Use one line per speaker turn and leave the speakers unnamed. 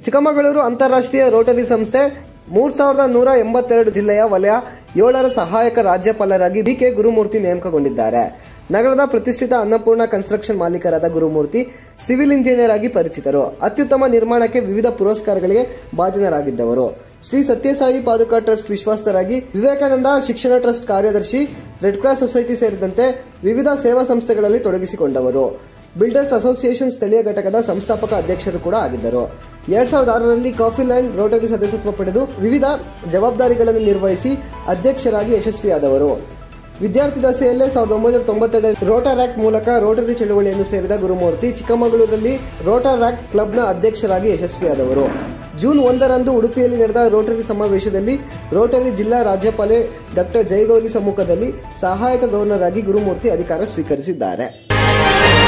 ಚಿಕ್ಕಮಗಳೂರು ಅಂತಾರಾಷ್ಟ್ರೀಯ ರೋಟರಿ ಸಂಸ್ಥೆ 3182 ಜಿಲ್ಲೆಯ ವಲಯ 7ರ ಸಹಾಯಕ ರಾಜ್ಯಪಾಲರಾಗಿ ಬಿಕೆ ಗುರುಮೂರ್ತಿ ನೇಮಕಗೊಂಡಿದ್ದಾರೆ. ನಗರದ ಪ್ರತಿಷ್ಠಿತ ಅನ್ನಪೂರ್ಣ ಕನ್ಸ್ಟ್ರಕ್ಷನ್ ಮಾಲೀಕರಾದ ಗುರುಮೂರ್ತಿ ಸಿವಿಲ್ ಇಂಜಿನಿಯರ್ ಆಗಿ ಪರಿಚಿತರು. ಅತ್ಯುತ್ತಮ ನಿರ್ಮಾಣಕ್ಕೆ ವಿವಿಧ ಪುರಸ್ಕಾರಗಳಿಗೆ ಭಾಜನರಾಗಿದ್ದವರು. ಶ್ರೀ ಸತ್ಯಸಾಯಿ ಪಾದುಕಾ ಟ್ರಸ್ಟ್ ವಿಶ್ವಾಸರಾಗಿ, ವಿವೇಕಾನಂದ ಶಿಕ್ಷಣ ಟ್ರಸ್ಟ್ ಕಾರ್ಯದರ್ಶಿ, ರೆಡ್ ಕ್ರಾಸ್ ಸೊಸೈಟಿ ಸೇರಿದಂತೆ ವಿವಿಧ ಸೇವಾ ಸಂಸ್ಥೆಗಳಲ್ಲಿ ತೊಡಗಿಸಿಕೊಂಡವರು. ಬಿಲ್ಡರ್ಸ್ ಅಸೋಸಿಯೇಷನ್ ಸ್ಥಳೀಯ ಘಟಕದ ಸಂಸ್ಥಾಪಕ ಅಧ್ಯಕ್ಷರು ಕೂಡ ಆಗಿದ್ದರು. 2006ರಲ್ಲಿ ಕಾಫಿ ಲ್ಯಾಂಡ್ ರೋಟರಿ ಸದಸ್ಯತ್ವ ಪಡೆದು ವಿವಿಧ ಜವಾಬ್ದಾರಿಗಳನ್ನು ನಿರ್ವಹಿಸಿ ಅಧ್ಯಕ್ಷರಾಗಿ ಯಶಸ್ವಿಯಾದವರು. ವಿದ್ಯಾರ್ಥಿ ದಶೆಯಲ್ಲೇ 1992 ರೋಟರಾಕ್ಟ್ ಮೂಲಕ ರೋಟರಿ ಚಳವಳಿಯನ್ನು ಸೇರಿದ ಗುರುಮೂರ್ತಿ ಚಿಕ್ಕಮಗಳೂರಲ್ಲಿ ರೋಟರಾಕ್ಟ್ ಕ್ಲಬ್ನ ಅಧ್ಯಕ್ಷರಾಗಿ ಯಶಸ್ವಿಯಾದವರು. ಜೂನ್ 1ರಂದು ಉಡುಪಿಯಲ್ಲಿ ನಡೆದ ರೋಟರಿ ಸಮಾವೇಶದಲ್ಲಿ ರೋಟರಿ ಜಿಲ್ಲಾ ರಾಜ್ಯಪಾಲೆ ಡಾ. ಜಯಗೌರಿ ಸಮ್ಮುಖದಲ್ಲಿ ಸಹಾಯಕ ಗವರ್ನರ್ ಆಗಿ ಗುರುಮೂರ್ತಿ ಅಧಿಕಾರ ಸ್ವೀಕರಿಸಿದ್ದಾರೆ.